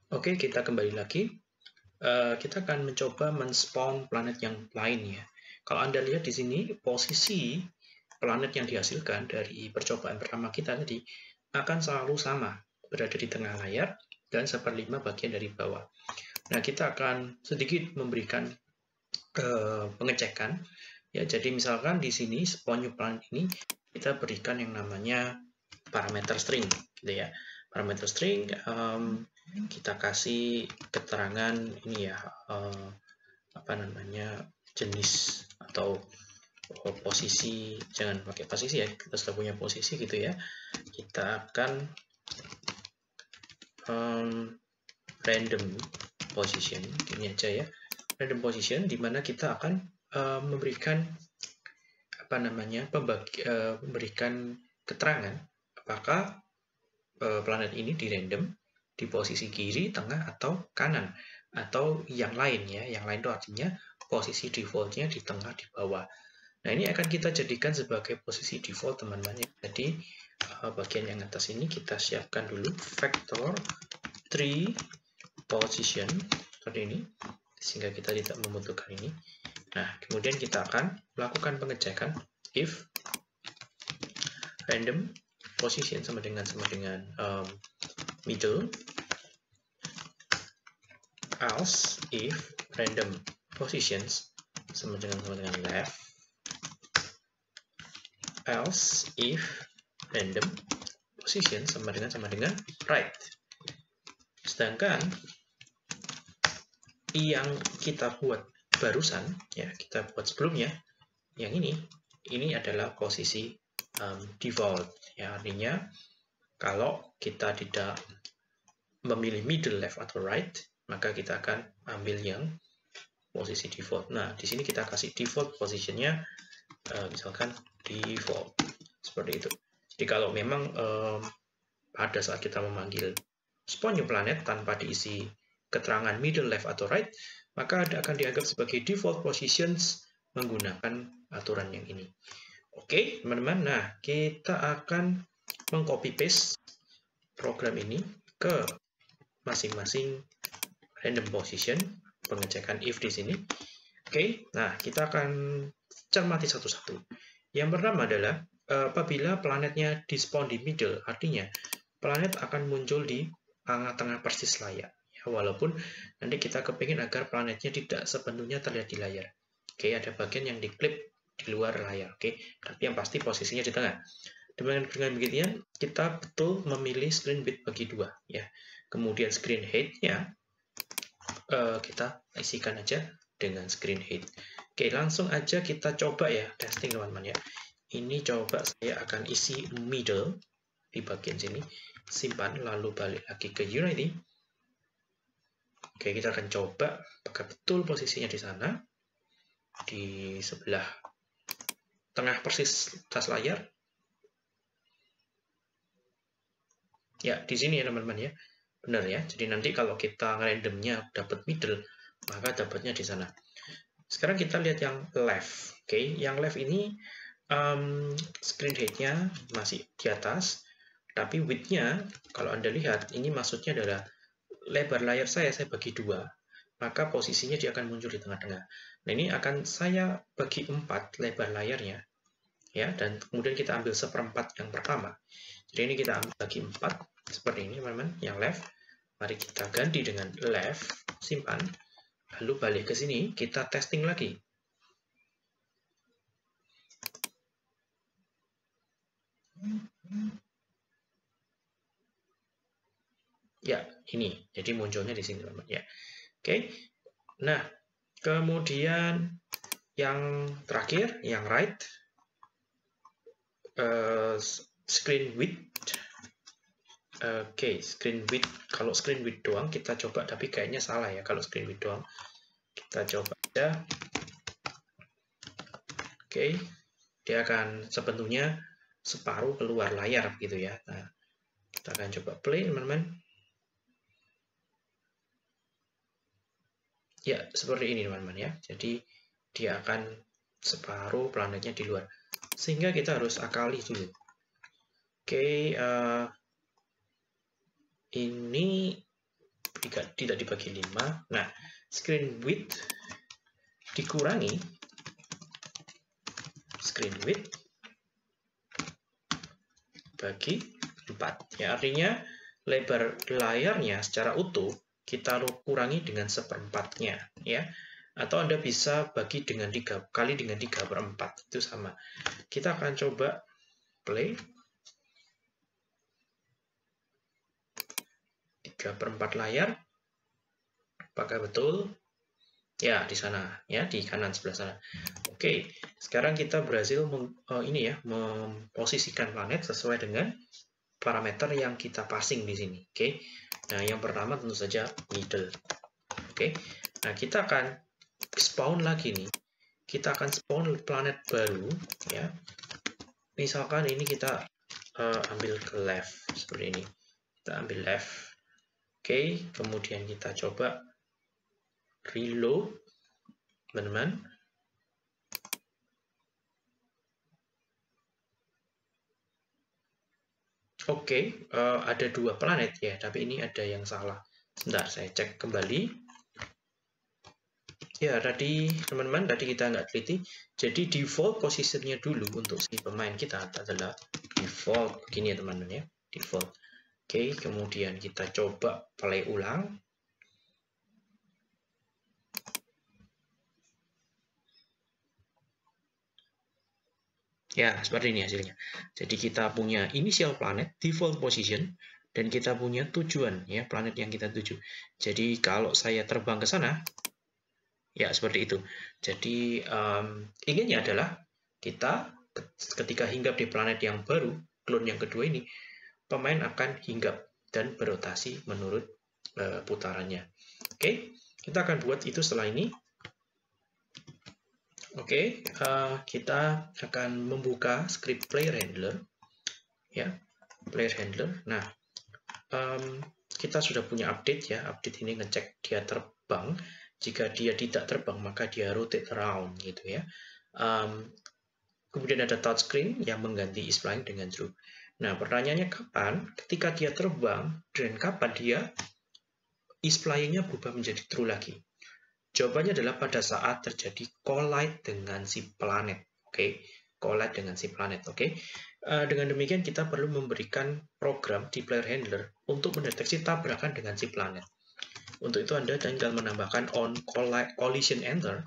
Oke, kita kembali lagi. Kita akan mencoba men-spawn planet yang lain ya. Kalau Anda lihat di sini, posisi planet yang dihasilkan dari percobaan pertama kita tadi akan selalu sama, berada di tengah layar dan 1/5 bagian dari bawah. Nah, kita akan sedikit memberikan pengecekan. Ya, jadi misalkan di sini spawn new planet ini kita berikan yang namanya parameter string, gitu ya. Parameter string kita kasih keterangan ini ya, apa namanya, jenis atau posisi, jangan pakai posisi ya, kita sudah punya posisi gitu ya. Kita akan random position, ini aja ya, random position, dimana kita akan memberikan apa namanya, memberikan keterangan apakah planet ini di random di posisi kiri, tengah, atau kanan, atau yang lain ya. Yang lain itu artinya posisi defaultnya di tengah, di bawah. Nah, ini akan kita jadikan sebagai posisi default, teman-teman. Jadi, bagian yang atas ini kita siapkan dulu vector 3 position, seperti ini, sehingga kita tidak membutuhkan ini. Nah, kemudian kita akan melakukan pengecekan if random position sama dengan middle, else if random positions sama dengan left, else if random position sama dengan right. Sedangkan yang kita buat barusan ya, kita buat sebelumnya yang ini adalah posisi default ya, artinya kalau kita tidak memilih middle, left, atau right, maka kita akan ambil yang posisi default. Nah, di sini kita kasih default positionnya, misalkan default, seperti itu. Jadi kalau memang pada saat kita memanggil spawn new planet tanpa diisi keterangan middle, left, atau right, maka akan dianggap sebagai default positions menggunakan aturan yang ini. Oke, teman-teman. Nah, kita akan mengcopy paste program ini ke masing-masing random position, pengecekan if di sini. Oke, nah kita akan cermati satu-satu. Yang pertama adalah apabila planetnya di spawn di middle, artinya planet akan muncul di tengah-tengah persis layar. Ya, walaupun nanti kita kepingin agar planetnya tidak sepenuhnya terlihat di layar. Oke, ada bagian yang diklip di luar layar. Oke, tapi yang pasti posisinya di tengah. Dengan beginian, kita betul memilih screen width bagi 2 ya. Kemudian screen height-nya kita isikan aja dengan screen height. Oke, langsung aja kita coba ya, testing teman-teman ya. Ini coba saya akan isi middle di bagian sini, simpan, lalu balik lagi ke Unity. Oke, kita akan coba apakah betul posisinya di sana, di sebelah tengah persis atas layar. Ya, di sini ya teman-teman ya. Benar ya. Jadi nanti kalau kita randomnya dapat middle, maka dapatnya di sana. Sekarang kita lihat yang left. Oke, yang left ini screen height-nya masih di atas, tapi width-nya kalau Anda lihat ini maksudnya adalah lebar layar saya bagi 2, maka posisinya dia akan muncul di tengah-tengah. Nah, ini akan saya bagi 4 lebar layarnya ya, dan kemudian kita ambil 1/4 yang pertama. Jadi ini kita ambil bagi 4 seperti ini teman-teman, yang left. Mari kita ganti dengan left, simpan, lalu balik ke sini, kita testing lagi. Ya, ini. Jadi munculnya di sini teman-teman ya. Oke. Nah, kemudian yang terakhir, yang right, screen width. Oke, screen width. Kalau screen width doang kita coba, tapi kayaknya salah ya kalau screen width doang. Kita coba aja. Oke, dia akan sepenuhnya separuh keluar layar gitu ya. Nah, kita akan coba play teman-teman. Ya, seperti ini teman-teman ya. Jadi dia akan separuh planetnya di luar. Sehingga kita harus akali dulu. Oke, ini tidak dibagi 5. Nah, screen width dikurangi screen width bagi 4. Ya, artinya lebar layarnya secara utuh kita kurangi dengan 1/4-nya, ya. Atau Anda bisa bagi dengan 3 kali dengan 3/4, itu sama. Kita akan coba play 3/4 layar. Apakah betul? Ya, di sana, ya, di kanan sebelah sana. Oke, sekarang kita berhasil memposisikan planet sesuai dengan parameter yang kita passing di sini. Oke. Nah, yang pertama tentu saja middle. Oke. Nah, kita akan spawn lagi nih. Kita akan spawn planet baru, ya. Misalkan ini kita ambil ke left seperti ini. Kita ambil left. Oke, kemudian kita coba reload, teman-teman. Oke, ada 2 planet ya, tapi ini ada yang salah. Sebentar, saya cek kembali. Ya, tadi teman-teman, tadi kita nggak teliti. Jadi default posisinya dulu untuk si pemain kita adalah default begini ya teman-teman ya, default. Oke, kemudian kita coba play ulang. Ya, seperti ini hasilnya. Jadi kita punya initial planet, default position, dan kita punya tujuan ya, planet yang kita tuju. Jadi kalau saya terbang ke sana, ya seperti itu. Jadi inginnya adalah kita ketika hinggap di planet yang baru, clone yang kedua ini, pemain akan hinggap dan berotasi menurut putarannya. Oke, kita akan buat itu setelah ini. Oke, kita akan membuka script player handler, ya, player handler. Nah, kita sudah punya update ya. Update ini ngecek dia terbang. Jika dia tidak terbang, maka dia rotate around gitu ya. Kemudian ada touchscreen yang mengganti is flying dengan true. Nah, pertanyaannya kapan? Ketika dia terbang, dan kapan dia is flying-nya berubah menjadi true lagi? Jawabannya adalah pada saat terjadi collide dengan si planet. Oke, collide dengan si planet. Oke. Dengan demikian kita perlu memberikan program di player handler untuk mendeteksi tabrakan dengan si planet. Untuk itu Anda tinggal menambahkan on collision enter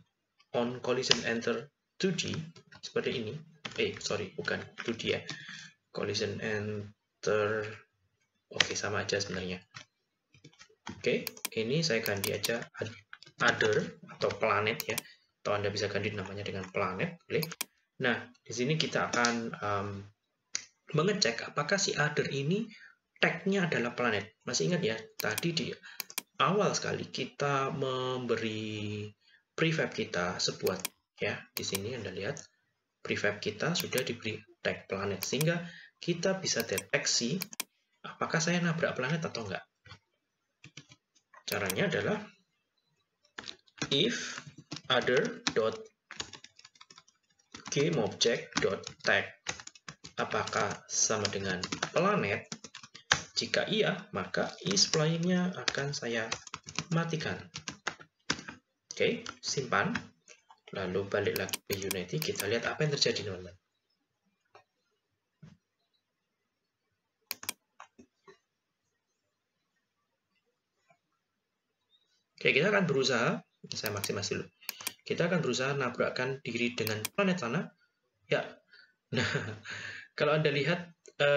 2D seperti ini. Sorry, bukan 2D ya. Collision enter. Oke, sama aja sebenarnya. Oke, ini saya ganti aja other atau planet ya. Atau Anda bisa ganti namanya dengan planet, boleh. Nah, di sini kita akan mengecek apakah si other ini tag-nya adalah planet. Masih ingat ya, tadi di awal sekali kita memberi prefab kita sebuah ya. Di sini Anda lihat prefab kita sudah diberi tag planet sehingga kita bisa deteksi apakah saya nabrak planet atau enggak. Caranya adalah if other.gameObject.tag apakah sama dengan planet. Jika iya, maka is flying-nya akan saya matikan. Oke, simpan. Lalu balik lagi ke Unity, kita lihat apa yang terjadi, teman-teman. Oke, kita akan berusaha, saya maksimasi dulu. Kita akan berusaha nabrakkan diri dengan planet sana. Ya, nah, kalau Anda lihat,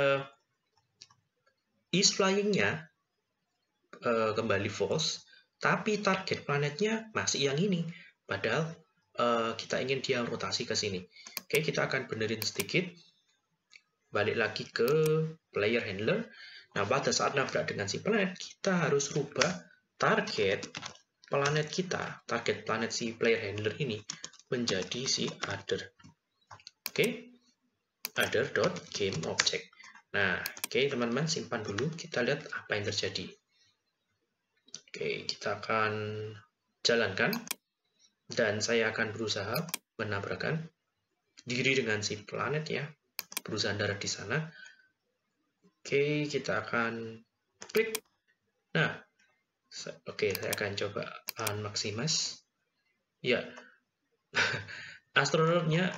is flying-nya kembali false, tapi target planetnya masih yang ini. Padahal kita ingin dia rotasi ke sini. Oke, kita akan benerin sedikit. Balik lagi ke player handler. Nah, pada saat nabrak dengan si planet, kita harus rubah target planet kita, target planet si player handler ini menjadi si other. Oke, other.gameObject. Nah, oke teman-teman, simpan dulu. Kita lihat apa yang terjadi. Oke, kita akan jalankan. Dan saya akan berusaha menabrakkan diri dengan si planet ya. Berusaha darat di sana. Oke, kita akan klik. Nah, Oke, saya akan coba maximize. Ya, astronotnya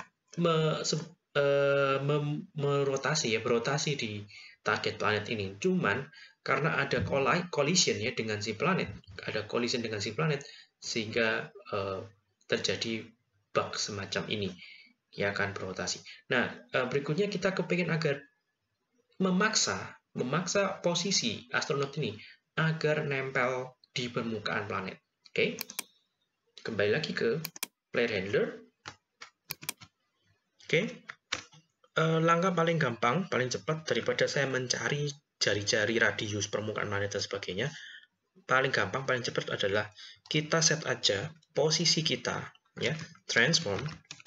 berotasi di target planet ini. Cuman karena ada collision ya dengan si planet, sehingga terjadi bug semacam ini. Ya akan berotasi. Nah, berikutnya kita kepingin agar memaksa posisi astronot ini agar nempel di permukaan planet. Oke. Kembali lagi ke player handler. Oke. Langkah paling gampang, paling cepat daripada saya mencari jari-jari radius permukaan planet dan sebagainya, paling gampang, paling cepat adalah kita set aja posisi kita, ya, transform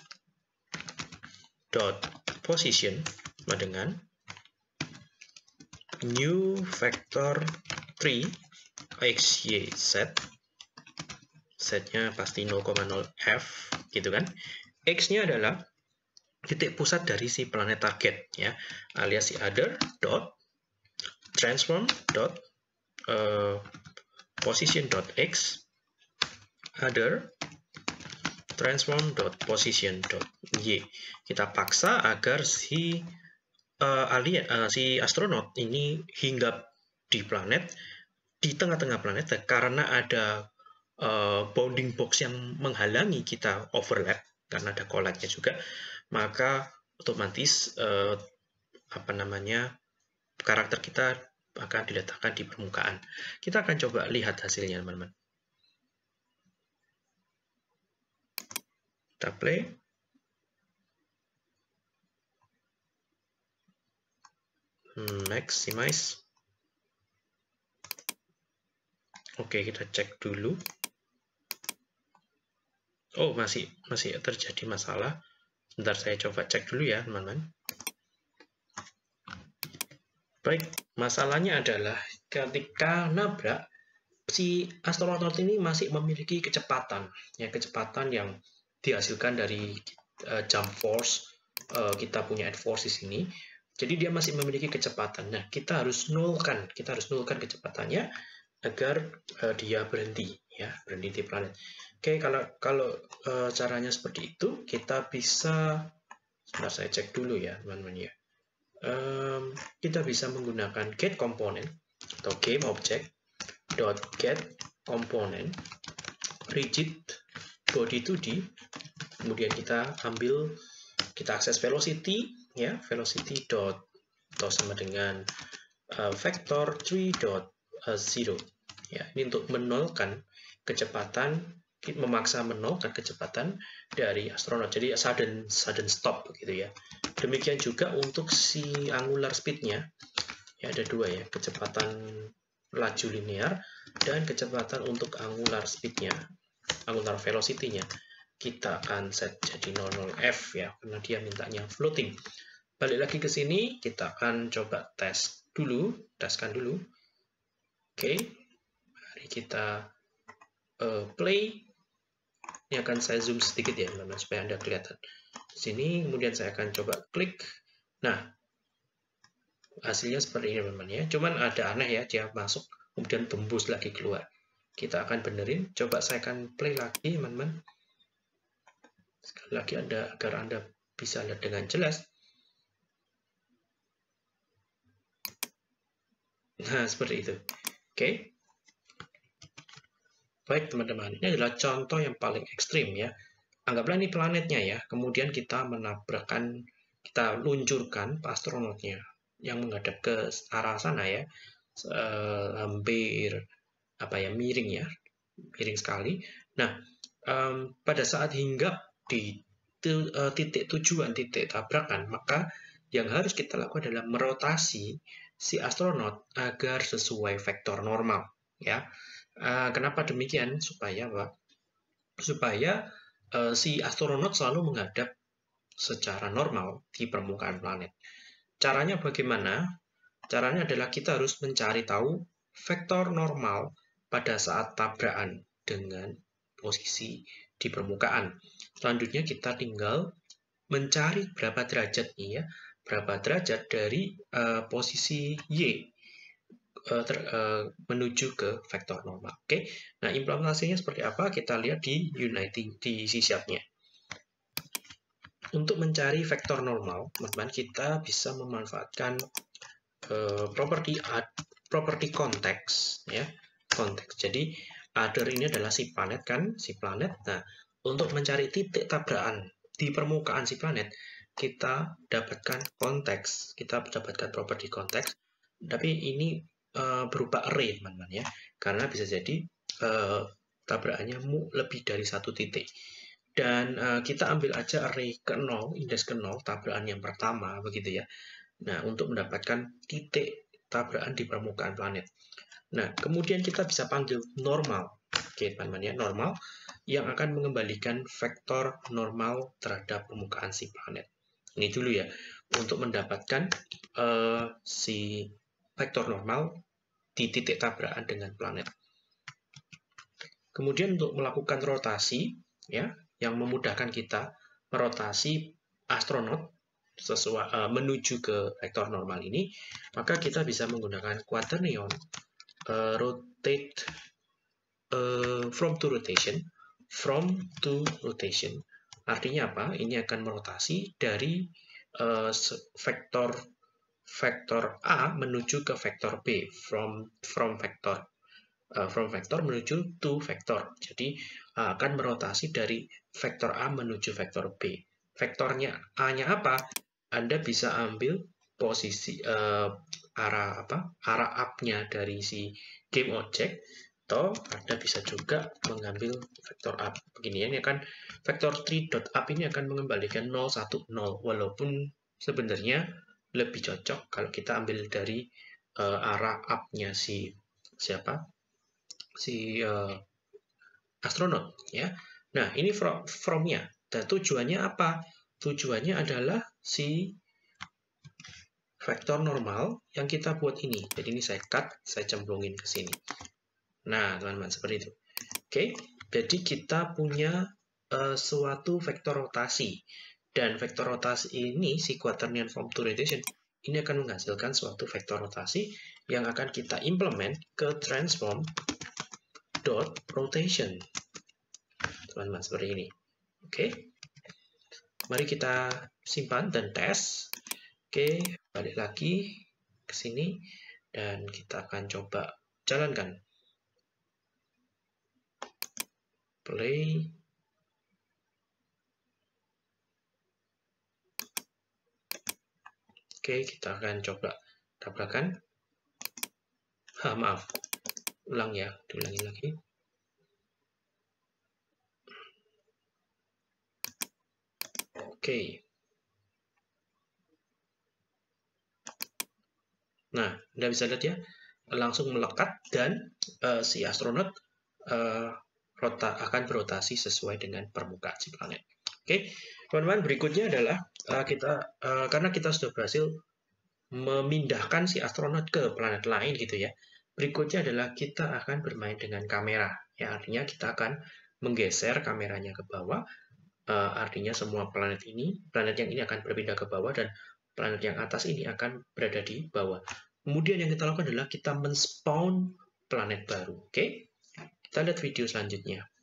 dot position sama dengan new vector 3 x, y, z. Setnya pasti 0,0 f, gitu kan. X-nya adalah titik pusat dari si planet target, ya, alias si other dot transform dot position dot x other transform dot position dot y. Kita paksa agar si si astronot ini hinggap di planet, di tengah-tengah planet, karena ada bounding box yang menghalangi kita overlap karena ada collide-nya juga, maka otomatis karakter kita akan diletakkan di permukaan. Kita akan coba lihat hasilnya, teman-teman. Kita play. Maximize. Oke, kita cek dulu. Oh, masih terjadi masalah. Bentar, saya coba cek dulu ya, teman-teman. Baik, masalahnya adalah ketika nabrak, si astronot ini masih memiliki kecepatan, ya, kecepatan yang dihasilkan dari jump force. Kita punya add force di sini. Jadi dia masih memiliki kecepatan. Nah, kita harus nolkan kecepatannya agar dia berhenti, ya, berhenti di planet. Oke, kalau caranya seperti itu, kita bisa, sebentar saya cek dulu ya, teman-teman ya. Kita bisa menggunakan get component atau game object dot get component rigid body 2D. Kemudian kita akses velocity, ya, velocity dot atau sama dengan vector 3.0, ya, ini untuk menolkan kecepatan, memaksa menolkan kecepatan dari astronot, jadi sudden stop gitu ya. Demikian juga untuk si angular speed-nya, ya, ada dua ya, kecepatan laju linear dan kecepatan untuk angular speed-nya, angular velocity-nya. Kita akan set jadi 00f ya, karena dia mintanya floating. Balik lagi ke sini, kita akan coba teskan dulu. Oke, mari kita play. Ini akan saya zoom sedikit ya, teman-teman, supaya Anda kelihatan. Di sini, kemudian saya akan coba klik. Nah, hasilnya seperti ini, teman-teman ya. Cuman ada aneh ya, dia masuk, kemudian tembus lagi keluar. Kita akan benerin. Coba saya akan play lagi, teman-teman. Sekali lagi agar Anda bisa lihat dengan jelas. Nah, seperti itu. Oke. Baik, teman-teman, ini adalah contoh yang paling ekstrim ya. Anggaplah ini planetnya ya, kemudian kita luncurkan astronotnya yang menghadap ke arah sana ya, hampir miring ya, miring sekali. Nah, pada saat hinggap di titik tujuan, titik tabrakan, maka yang harus kita lakukan adalah merotasi si astronot agar sesuai vektor normal ya. Kenapa demikian? Supaya si astronot selalu menghadap secara normal di permukaan planet. Caranya bagaimana? Caranya adalah kita harus mencari tahu vektor normal pada saat tabrakan dengan posisi di permukaan. Selanjutnya kita tinggal mencari berapa derajat nih ya, berapa derajat dari posisi Y. menuju ke vektor normal. Oke, nah implementasinya seperti apa? Kita lihat di Unity di C#. Untuk mencari vektor normal, teman-teman, kita bisa memanfaatkan properti konteks, ya, konteks. Jadi other ini adalah si planet kan, si planet. Nah, untuk mencari titik tabrakan di permukaan si planet, kita dapatkan konteks, kita dapatkan properti konteks. Tapi ini berupa array, teman-teman, ya, karena bisa jadi tabrakannya lebih dari satu titik. Dan kita ambil aja array ke-0, indeks ke-0, tabrakan yang pertama, begitu ya. Nah, untuk mendapatkan titik tabrakan di permukaan planet. Nah, kemudian kita bisa panggil normal. Oke, teman-teman ya, normal yang akan mengembalikan vektor normal terhadap permukaan si planet. Ini dulu ya, untuk mendapatkan si vektor normal di titik tabrakan dengan planet. Kemudian untuk melakukan rotasi, ya, yang memudahkan kita merotasi astronot menuju ke vektor normal ini, maka kita bisa menggunakan quaternion rotate from to rotation. Artinya apa? Ini akan merotasi dari vektor A menuju ke vektor B, from vektor menuju to vektor. Jadi akan merotasi dari vektor A menuju vektor B. Vektornya A-nya apa? Anda bisa ambil posisi arah up-nya dari si game object, atau Anda bisa juga mengambil vektor up. Begini ya, ini akan vektor 3.up ini akan mengembalikan 0, 1, 0, walaupun sebenarnya lebih cocok kalau kita ambil dari arah up-nya si astronot, ya. Nah, ini from-nya. Dan tujuannya apa? Tujuannya adalah si vektor normal yang kita buat ini. Jadi ini saya cut, saya cemplungin ke sini. Nah, teman-teman, seperti itu. Oke, jadi kita punya suatu vektor rotasi. Dan vektor rotasi ini, si quaternion from to rotation, ini akan menghasilkan suatu vektor rotasi yang akan kita implement ke transform dot rotation. Teman-teman, seperti ini. Oke. Mari kita simpan dan tes. Oke, balik lagi ke sini dan kita akan coba jalankan. Play. Oke, kita akan coba tabrakan. Maaf. Ulang ya, diulangi lagi. Oke. Nah, Anda bisa lihat ya, langsung melekat dan si astronot akan berotasi sesuai dengan permukaan si planet. Oke, teman-teman, berikutnya adalah karena kita sudah berhasil memindahkan si astronot ke planet lain gitu ya. Berikutnya adalah kita akan bermain dengan kamera. Ya, artinya kita akan menggeser kameranya ke bawah. Artinya semua planet yang ini akan berpindah ke bawah dan planet yang atas ini akan berada di bawah. Kemudian yang kita lakukan adalah kita men-spawn planet baru. Oke? Kita lihat video selanjutnya.